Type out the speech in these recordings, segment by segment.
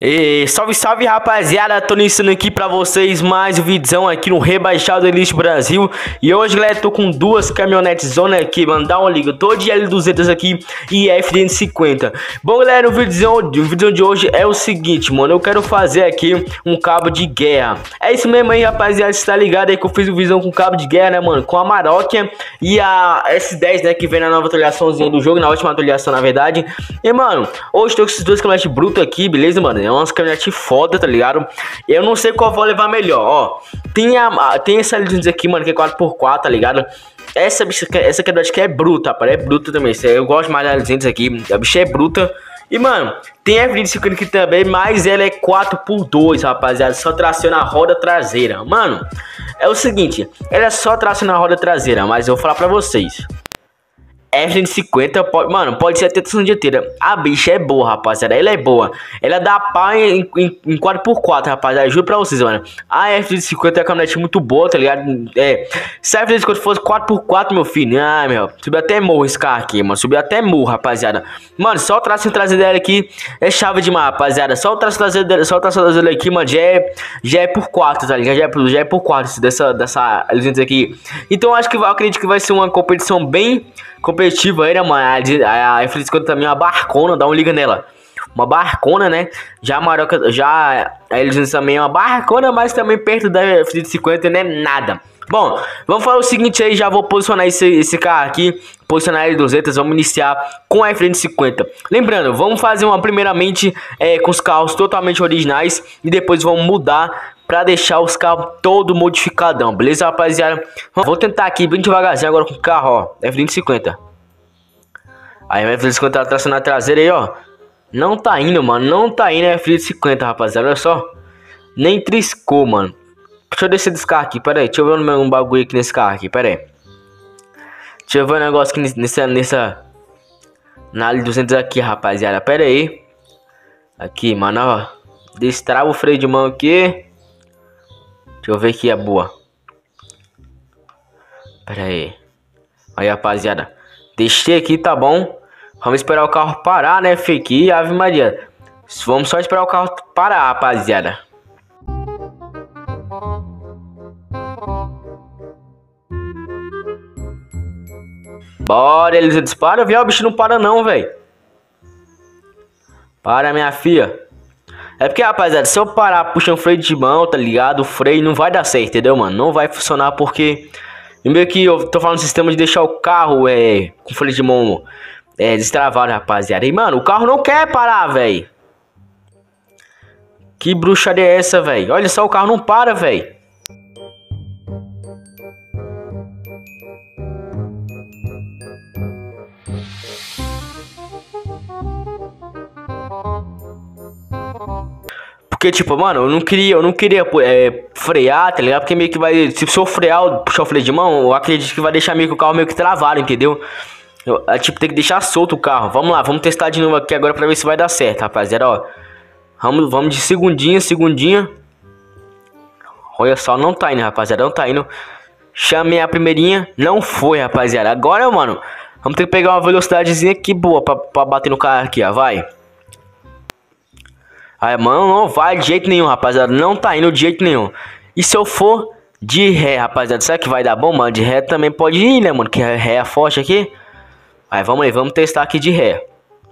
E salve, salve, rapaziada, tô iniciando aqui pra vocês mais um vídeo aqui no Rebaixado Elite Brasil. E hoje, galera, tô com duas caminhonetes zona aqui, mano, dá uma liga. Tô de L200 aqui e F250. Bom, galera, o vídeo de hoje é o seguinte, mano, eu quero fazer aqui um cabo de guerra. É isso mesmo aí, rapaziada, você tá ligado aí que eu fiz o visão com cabo de guerra, né, mano, com a Maroc e a S10, né, que vem na nova atualizaçãozinha do jogo, na última atualização, na verdade. E, mano, hoje tô com esses dois caminhonetes brutos aqui, beleza, mano? É umas caminhonetes foda, tá ligado? Eu não sei qual vou levar melhor, ó. Tem essa L200 aqui, mano, que é 4x4, tá ligado? Essa caminhonete aqui é bruta, rapaz, é bruta também. Eu gosto mais da L200 aqui, a bicha é bruta. E, mano, tem a F250 aqui também, mas ela é 4x2, rapaziada. Só traciona a roda traseira. Mano, é o seguinte, ela é só traciona a roda traseira, mas eu vou falar pra vocês. F250 pode, mano, pode ser até tração dianteira. A bicha é boa, rapaziada. Ela é boa. Ela dá pá em 4x4, rapaziada. Juro pra vocês, mano. A F250 é uma caminhonete muito boa, tá ligado? Se a F250 fosse 4x4, meu filho. Ah, meu. Subiu até morro esse carro aqui, mano. Subiu até morro, rapaziada. Mano, só o traço traseiro dela aqui é chave demais, rapaziada. Só o traço traseiro dela aqui, mano, já é por 4, tá ligado? Já é por 4 dessa L200 aqui. Então eu acredito que vai ser uma competição bem competitiva aí, né, mano? A F250 também é uma barcona, dá uma liga nela. Uma barcona, né? Já a Maroc, já a L200 também é uma barcona, mas também perto da F250 não é nada. Bom, vamos falar o seguinte aí, já vou posicionar esse carro aqui, posicionar a L200, vamos iniciar com a F250. Lembrando, vamos fazer uma primeiramente com os carros totalmente originais e depois vamos mudar pra deixar os carros todo modificadão, beleza, rapaziada? Vou tentar aqui bem devagarzinho agora com o carro, ó, F250. Aí a F250 tá traçando a traseira aí, ó. Não tá indo, mano, não tá indo a F250, rapaziada, olha só. Nem triscou, mano. Deixa eu descer desse carro aqui, pera aí, deixa eu ver um bagulho aqui nesse carro aqui, pera aí. Deixa eu ver um negócio aqui na L200 aqui, rapaziada, pera aí. Aqui, mano, ó. Destrava o freio de mão aqui. Deixa eu ver aqui a boa. Pera aí. Aí, rapaziada. Deixei aqui, tá bom? Vamos esperar o carro parar, né, Fake? Ave Maria. Vamos só esperar o carro parar, rapaziada. Bora, eles disparam, viu? O bicho não para não, velho. Para, minha filha. É porque, rapaziada, se eu parar puxando freio de mão, tá ligado? O freio não vai dar certo, entendeu, mano? Não vai funcionar porque... Meio que eu tô falando no sistema de deixar o carro com freio de mão destravado, rapaziada. E, mano, o carro não quer parar, velho. Que bruxaria é essa, velho? Olha só, o carro não para, velho. Porque, tipo, mano, eu não queria frear, tá ligado? Porque meio que vai... Se eu frear, puxar o freio de mão, eu acredito que vai deixar meio que o carro meio que travado, entendeu? Tipo, tem que deixar solto o carro. Vamos lá, vamos testar de novo aqui agora pra ver se vai dar certo, rapaziada, ó. Vamos de segundinha. Olha só, não tá indo, rapaziada, não tá indo. Chamei a primeirinha, não foi, rapaziada. Agora, mano, vamos ter que pegar uma velocidadezinha aqui boa pra bater no carro aqui, ó, vai. Aí, mano, não vai de jeito nenhum, rapaziada. Não tá indo de jeito nenhum. E se eu for de ré, rapaziada, será que vai dar bom, mano? De ré também pode ir, né, mano? Que ré é forte aqui. Aí, vamos aí, vamos testar aqui de ré.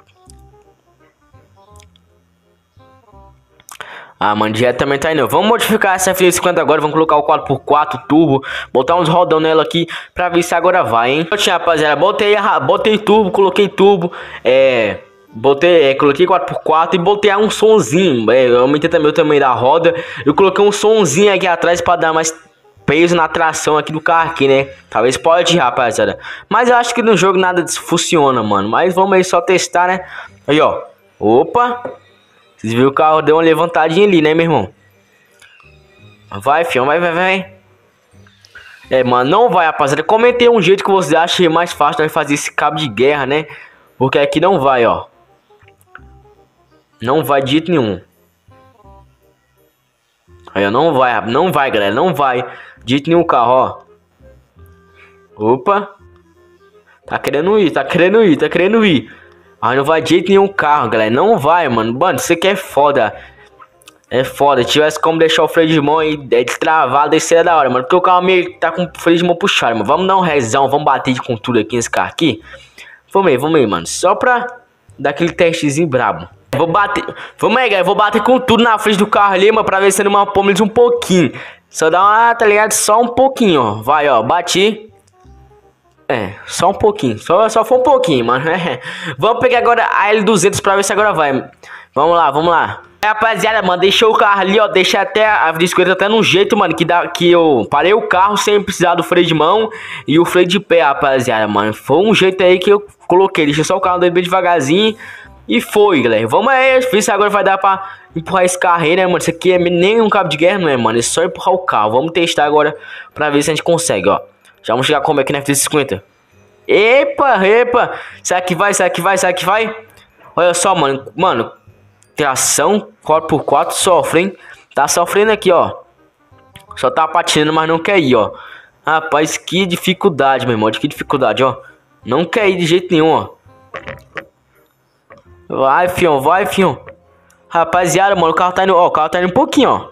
Ah, mano, de ré também tá indo. Vamos modificar essa F250 agora. Vamos colocar o 4x4 turbo. Botar uns rodão nela aqui pra ver se agora vai, hein? Rapaziada, botei turbo, coloquei turbo. Coloquei 4x4 e botei um sonzinho. Eu aumentei também o tamanho da roda. Eu coloquei um sonzinho aqui atrás pra dar mais peso na tração aqui do carro aqui, né? Talvez pode, rapaziada. Mas eu acho que no jogo nada disso funciona, mano. Mas vamos aí só testar, né? Aí, ó. Opa. Vocês viram que o carro deu uma levantadinha ali, né, meu irmão? Vai, fião. Vai. Mano, não vai, rapaziada. Comentei um jeito que você acha mais fácil de fazer esse cabo de guerra, né? Porque aqui não vai, ó. Não vai de jeito nenhum. Aí, ó, não vai, galera, não vai de jeito nenhum o carro, ó. Opa. Tá querendo ir. Aí não vai de jeito nenhum o carro, galera, não vai, mano. Mano, isso aqui é foda. É foda, se tivesse como deixar o freio de mão aí destravado, isso seria da hora, mano. Porque o carro meio tá com o freio de mão puxado, mano. Vamos dar um rezão, vamos bater com tudo aqui nesse carro aqui. Vamos aí, mano. Só pra dar aquele testezinho brabo. Vou bater, vamos aí, galera. Vou bater com tudo na frente do carro ali, mano, pra ver se ele malpoma eles um pouquinho. Só dá uma, tá ligado? Só um pouquinho, ó. Vai, ó, bati. É, só um pouquinho. Só foi um pouquinho, mano. Vamos pegar agora a L200 pra ver se agora vai. Vamos lá. Rapaziada, mano, deixei o carro ali, ó. Deixei até a bicicleta até num jeito, mano, que eu parei o carro sem precisar do freio de mão e o freio de pé, rapaziada, mano. Foi um jeito aí que eu coloquei. Deixei só o carro bem devagarzinho e foi, galera. Vamos aí, ver se agora vai dar pra empurrar esse carro aí, né, mano. Isso aqui é nem um cabo de guerra, não é, mano. É só empurrar o carro. Vamos testar agora pra ver se a gente consegue, ó. Já vamos chegar como aqui na F-50. Epa. Será que vai? Olha só, mano. Tração 4x4 sofre, hein? Tá sofrendo aqui, ó. Só tá patinando, mas não quer ir, ó. Rapaz, que dificuldade, meu irmão. Que dificuldade, ó. Não quer ir de jeito nenhum, ó. Vai, fião. Rapaziada, mano, o carro tá indo, ó. O carro tá indo um pouquinho, ó.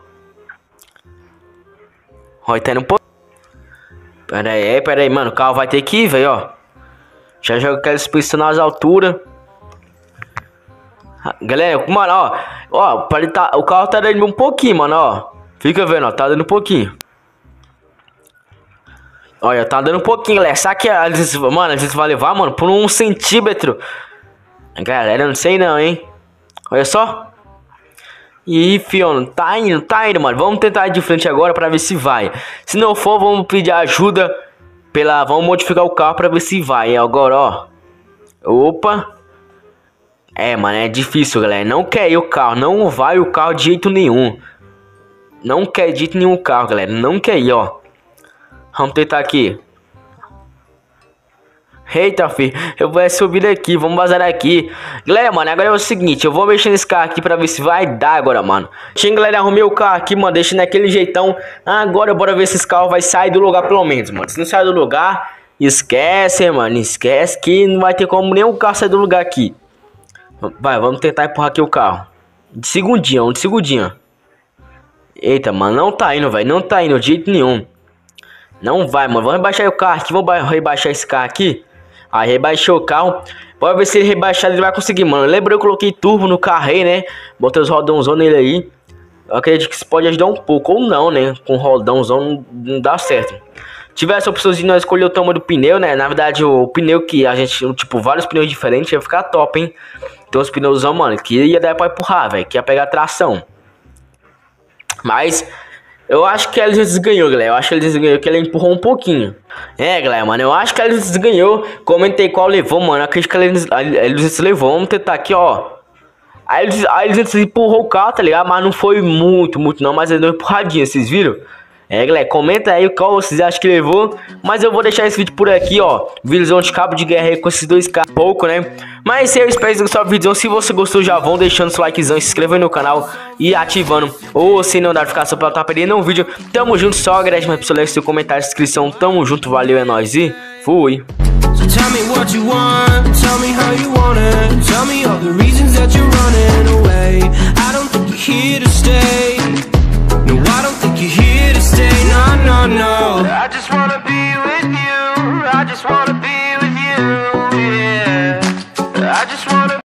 Ó, tá indo um pouquinho. Pera aí, mano. O carro vai ter que ir, velho, ó. Já joga aquela suspensão nas alturas. Galera, mano, ó, o carro tá dando um pouquinho, mano, ó. Fica vendo, ó, tá dando um pouquinho. Olha, tá dando um pouquinho, galera. Será que às vezes vai levar, mano, por 1 centímetro? Galera, não sei não, hein. Olha só. Ih, fião, tá indo, mano. Vamos tentar ir de frente agora pra ver se vai. Se não for, vamos pedir ajuda vamos modificar o carro pra ver se vai. Agora, ó. Opa. É, mano, é difícil, galera. Não quer ir o carro. Não vai o carro de jeito nenhum. Não quer de jeito nenhum o carro, galera. Não quer ir, ó. Vamos tentar aqui. Eita, filho. Eu vou subir daqui. Vamos vazar daqui. Galera, mano, agora é o seguinte. Eu vou mexer nesse carro aqui pra ver se vai dar agora, mano. Tinha, galera, arrumei o carro aqui, mano. Deixa naquele jeitão. Agora bora ver se esse carro vai sair do lugar, pelo menos, mano. Se não sair do lugar, esquece, mano. Esquece que não vai ter como nenhum carro sair do lugar aqui. Vai, vamos tentar empurrar aqui o carro. De segundinho. Eita, mano, não tá indo, velho. Não tá indo de jeito nenhum. Não vai, mano. Vamos rebaixar o carro aqui. Vamos rebaixar esse carro aqui. Aí, rebaixou o carro. Bora ver se ele rebaixar, ele vai conseguir, mano. Lembra, eu coloquei turbo no carro aí, né? Botei os rodãozão nele aí. Eu acredito que isso pode ajudar um pouco. Ou não, né? Com rodãozão não dá certo. Tivesse a opção de nós escolher o tamanho do pneu, né? Na verdade, o pneu que a gente... Tipo, vários pneus diferentes. Ia ficar top, hein? Tem uns pneuzão, mano, que ia dar pra empurrar, velho. Que ia pegar tração. Mas eu acho que a L200 ganhou, galera. Eu acho que a L200 ganhou, que ela empurrou um pouquinho. É, galera, mano. Eu acho que a L200 ganhou. Comentei qual levou, mano. Eu acredito que a L200 levou. Vamos tentar aqui, ó. A L200 empurrou o carro, tá ligado? Mas não foi muito não. Mas ele deu uma empurradinha, vocês viram? É, galera, comenta aí qual vocês acham que levou. Mas eu vou deixar esse vídeo por aqui, ó. Vídeozão de cabo de guerra aí com esses dois carros. Pouco, né? Mas eu espero que gostou do vídeo. Se você gostou, já vão deixando seu likezão, se inscrevendo no canal e ativando o sininho da notificação pra não estar perdendo um vídeo. Tamo junto, só agradece mais pessoal, seu comentário, inscrição. Tamo junto, valeu, é nóis e fui. So tell me what you want, tell me how you want it, tell me all the reasons that you're running.